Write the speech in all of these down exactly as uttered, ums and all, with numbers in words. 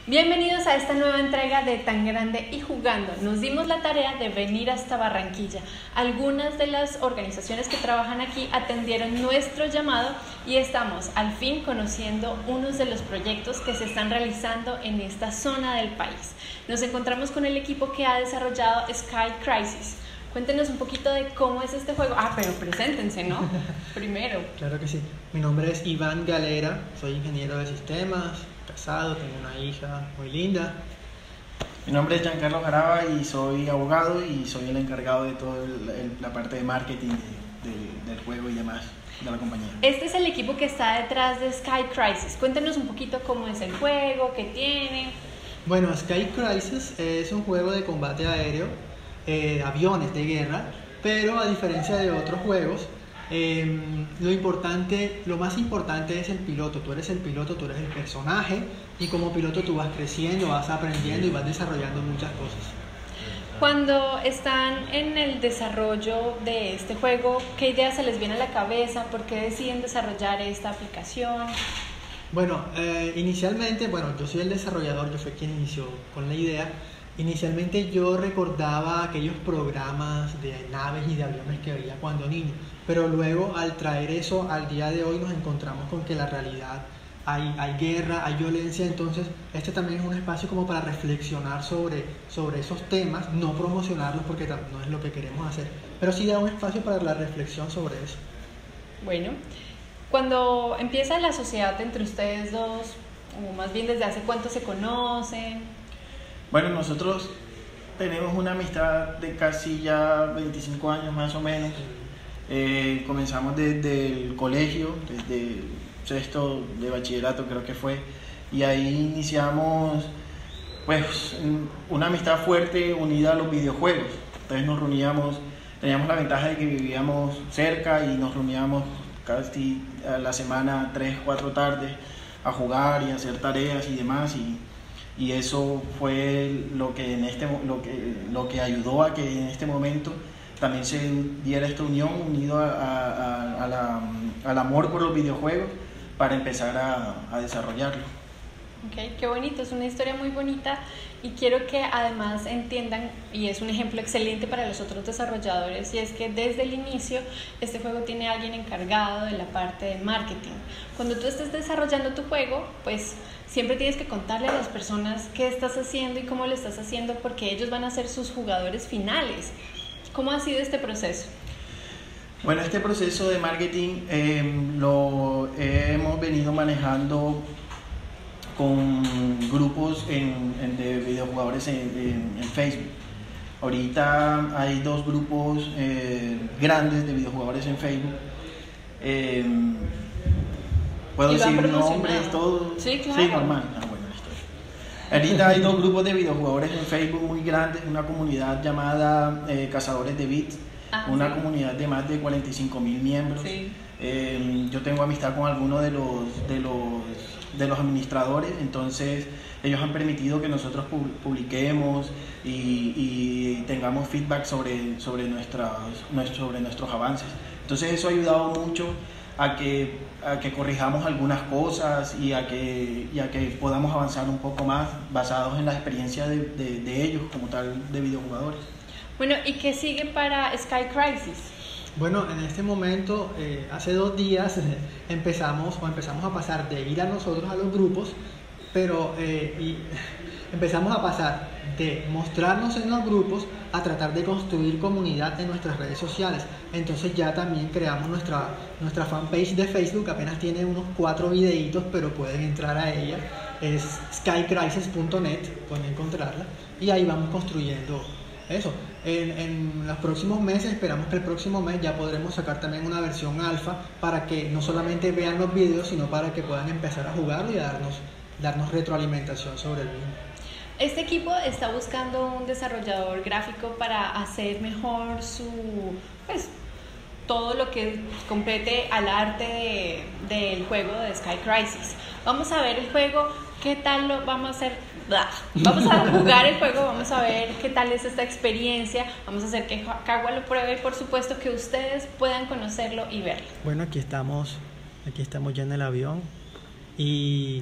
Bienvenidos a esta nueva entrega de Tan Grande y Jugando. Nos dimos la tarea de venir hasta Barranquilla. Algunas de las organizaciones que trabajan aquí atendieron nuestro llamado y estamos al fin conociendo unos de los proyectos que se están realizando en esta zona del país. Nos encontramos con el equipo que ha desarrollado Sky Crisis. Cuéntenos un poquito de cómo es este juego. Ah, pero preséntense, ¿no? Primero. Claro que sí. Mi nombre es Iván Galera, soy ingeniero de sistemas, casado, tengo una hija muy linda. Mi nombre es Giancarlo Jaraba y soy abogado y soy el encargado de toda la parte de marketing de, de, del juego y demás de la compañía. Este es el equipo que está detrás de Sky Crisis. Cuéntenos un poquito cómo es el juego, qué tiene. Bueno, Sky Crisis es un juego de combate aéreo, eh, aviones de guerra, pero a diferencia de otros juegos, eh, lo importante, lo más importante es el piloto. Tú eres el piloto, tú eres el personaje y como piloto tú vas creciendo, vas aprendiendo y vas desarrollando muchas cosas. Cuando están en el desarrollo de este juego, ¿qué ideas se les viene a la cabeza? ¿Por qué deciden desarrollar esta aplicación? Bueno, eh, inicialmente, bueno, yo soy el desarrollador, yo fui quien inició con la idea. Inicialmente yo recordaba aquellos programas de naves y de aviones que veía cuando niño, pero luego al traer eso al día de hoy nos encontramos con que la realidad hay, hay guerra, hay violencia, entonces este también es un espacio como para reflexionar sobre, sobre esos temas, no promocionarlos porque no es lo que queremos hacer, pero sí da un espacio para la reflexión sobre eso. Bueno, cuando empieza la sociedad entre ustedes dos, o más bien desde hace cuánto se conocen. Bueno, nosotros tenemos una amistad de casi ya veinticinco años más o menos. Eh, comenzamos desde el colegio, desde el sexto de bachillerato creo que fue, y ahí iniciamos pues una amistad fuerte unida a los videojuegos. Entonces nos reuníamos, teníamos la ventaja de que vivíamos cerca y nos reuníamos casi a la semana, tres, cuatro tardes a jugar y a hacer tareas y demás, y y eso fue lo que en este lo que lo que ayudó a que en este momento también se diera esta unión unido a, a, a la, al amor por los videojuegos para empezar a, a desarrollarlo. Ok, qué bonito, es una historia muy bonita y quiero que además entiendan, y es un ejemplo excelente para los otros desarrolladores, y es que desde el inicio este juego tiene a alguien encargado de la parte de marketing. Cuando tú estés desarrollando tu juego, pues siempre tienes que contarle a las personas qué estás haciendo y cómo lo estás haciendo porque ellos van a ser sus jugadores finales. ¿Cómo ha sido este proceso? Bueno, este proceso de marketing eh, lo hemos venido manejando con grupos en, en de videojugadores en, en, en Facebook. Ahorita hay dos grupos eh, grandes de videojugadores en Facebook. Eh, ¿Puedo decir nombres, todo? Sí, claro. Sí, normal. Ah, bueno, listo. Ahorita hay dos grupos de videojugadores en Facebook muy grandes, una comunidad llamada eh, Cazadores de Bits, ah, una sí. comunidad de más de cuarenta y cinco mil miembros. Sí. Eh, yo tengo amistad con algunos de los, de los de los administradores, entonces ellos han permitido que nosotros publiquemos y, y tengamos feedback sobre, sobre, nuestras, sobre nuestros avances. Entonces eso ha ayudado mucho a que, a que corrijamos algunas cosas y a, que, y a que podamos avanzar un poco más basados en la experiencia de, de, de ellos como tal de videojugadores. Bueno, ¿y qué sigue para Sky Crisis? Bueno, en este momento, eh, hace dos días eh, empezamos o empezamos a pasar de ir a nosotros a los grupos, pero eh, y empezamos a pasar de mostrarnos en los grupos a tratar de construir comunidad en nuestras redes sociales. Entonces ya también creamos nuestra, nuestra fanpage de Facebook, apenas tiene unos cuatro videitos, pero pueden entrar a ella, es sky crisis punto net, pueden encontrarla, y ahí vamos construyendo eso. En, en los próximos meses, esperamos que el próximo mes ya podremos sacar también una versión alfa para que no solamente vean los videos, sino para que puedan empezar a jugarlo y a darnos, darnos retroalimentación sobre el mismo. Este equipo está buscando un desarrollador gráfico para hacer mejor su, pues, todo lo que compete al arte de, del juego de Sky Crisis. Vamos a ver el juego, qué tal lo vamos a hacer. Vamos a jugar el juego, vamos a ver qué tal es esta experiencia, vamos a hacer que Cagua lo pruebe y por supuesto que ustedes puedan conocerlo y verlo. Bueno, aquí estamos, aquí estamos ya en el avión y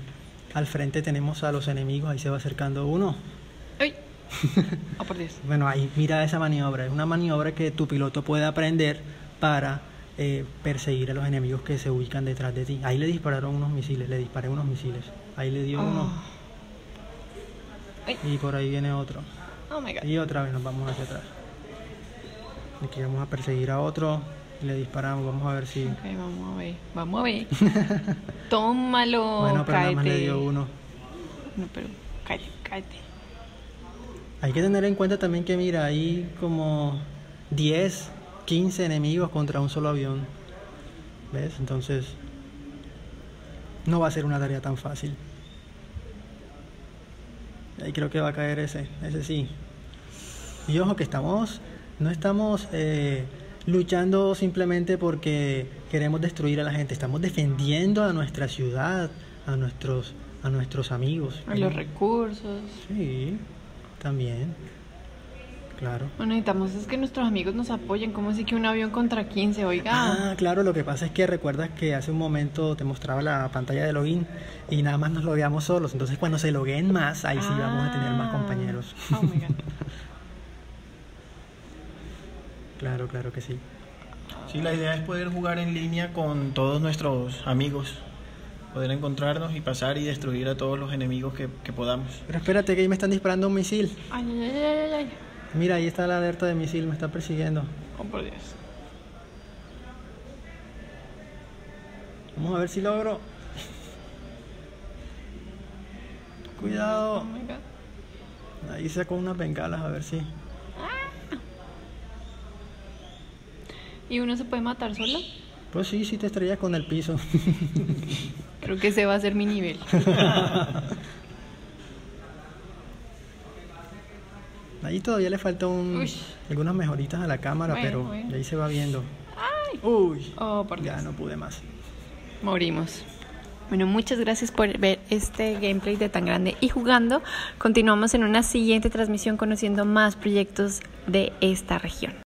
Al frente tenemos a los enemigos, ahí se va acercando uno. ¡Uy! Oh, por Dios. Bueno, ahí mira esa maniobra, es una maniobra que tu piloto puede aprender para eh, perseguir a los enemigos que se ubican detrás de ti. Ahí le dispararon unos misiles, le disparé unos misiles. Ahí le dio Oh. uno. Ay. Y por ahí viene otro. Oh my God. Y otra vez nos vamos hacia atrás. Aquí vamos a perseguir a otro. Y le disparamos, vamos a ver si... Ok, vamos a ver. Vamos a ver. Tómalo. Bueno, pero nada más le cáete. dio uno. No, pero cállate, cállate. Hay que tener en cuenta también que, mira, hay como diez, quince enemigos contra un solo avión. ¿Ves? Entonces, no va a ser una tarea tan fácil. Ahí creo que va a caer ese, ese sí. Y ojo que estamos, no estamos eh, luchando simplemente porque queremos destruir a la gente. Estamos defendiendo a nuestra ciudad, a nuestros, a nuestros amigos. A los recursos. Sí, también. Claro. Bueno, necesitamos es que nuestros amigos nos apoyen. ¿Cómo así que un avión contra quince? Oiga. Ah, claro, lo que pasa es que recuerdas que hace un momento te mostraba la pantalla de login y nada más nos logueamos solos. Entonces cuando se logueen más, ahí sí vamos a tener más compañeros. Oh my God. Claro, claro que sí. Sí, la idea es poder jugar en línea con todos nuestros amigos, poder encontrarnos y pasar y destruir a todos los enemigos que, que podamos. Pero espérate que ahí me están disparando un misil. Ay, ay, ay, ay, ay. Mira, ahí está la alerta de misil, me está persiguiendo. Oh, por Dios. Vamos a ver si logro. Oh Cuidado. my God. Ahí sacó unas bengalas, a ver si. ¿Y uno se puede matar solo? Pues sí, sí te estrellas con el piso. Creo que ese va a ser mi nivel. Ahí todavía le falta un, Uy. algunas mejoritas a la cámara, Bueno, pero bueno. ahí se va viendo. Ay. Uy, Oh, por ya Dios. no pude más. Morimos. Bueno, muchas gracias por ver este gameplay de Tan Grande y Jugando. Continuamos en una siguiente transmisión conociendo más proyectos de esta región.